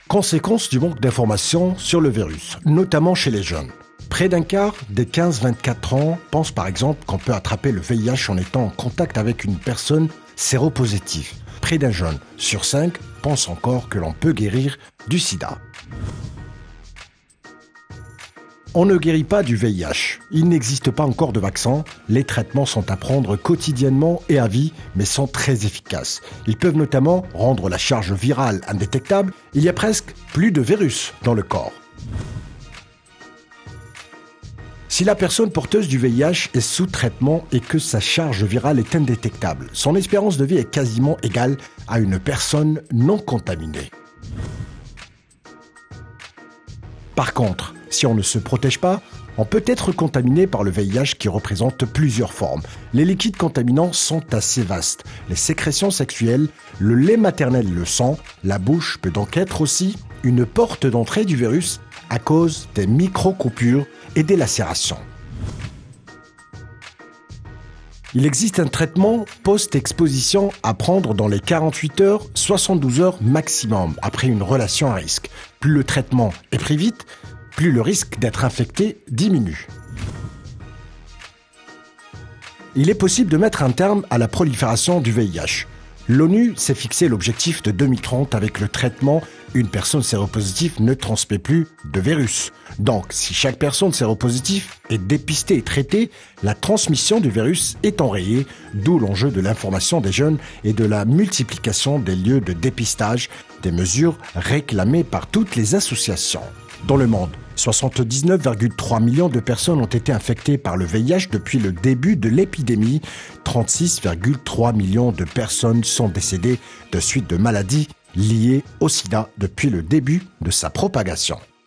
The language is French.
Conséquence du manque d'informations sur le virus, notamment chez les jeunes. Près d'un quart des 15-24 ans pensent par exemple qu'on peut attraper le VIH en étant en contact avec une personne séropositive. Près d'un jeune sur 5 pense encore que l'on peut guérir du sida. On ne guérit pas du VIH. Il n'existe pas encore de vaccin. Les traitements sont à prendre quotidiennement et à vie, mais sont très efficaces. Ils peuvent notamment rendre la charge virale indétectable. Il y a presque plus de virus dans le corps. Si la personne porteuse du VIH est sous traitement et que sa charge virale est indétectable, son espérance de vie est quasiment égale à une personne non contaminée. Par contre, si on ne se protège pas, on peut être contaminé par le VIH qui représente plusieurs formes. Les liquides contaminants sont assez vastes. Les sécrétions sexuelles, le lait maternel et le sang, la bouche peut donc être aussi une porte d'entrée du virus à cause des micro-coupures et des lacérations. Il existe un traitement post-exposition à prendre dans les 48 heures, 72 heures maximum après une relation à risque. Plus le traitement est pris vite, plus le risque d'être infecté diminue. Il est possible de mettre un terme à la prolifération du VIH. L'ONU s'est fixé l'objectif de 2030 avec le traitement. Une personne séropositive ne transmet plus de virus. Donc, si chaque personne séropositive est dépistée et traitée, la transmission du virus est enrayée, d'où l'enjeu de l'information des jeunes et de la multiplication des lieux de dépistage, des mesures réclamées par toutes les associations. Dans le monde, 79,3 millions de personnes ont été infectées par le VIH depuis le début de l'épidémie. 36,3 millions de personnes sont décédées de suite de maladies liées au sida depuis le début de sa propagation.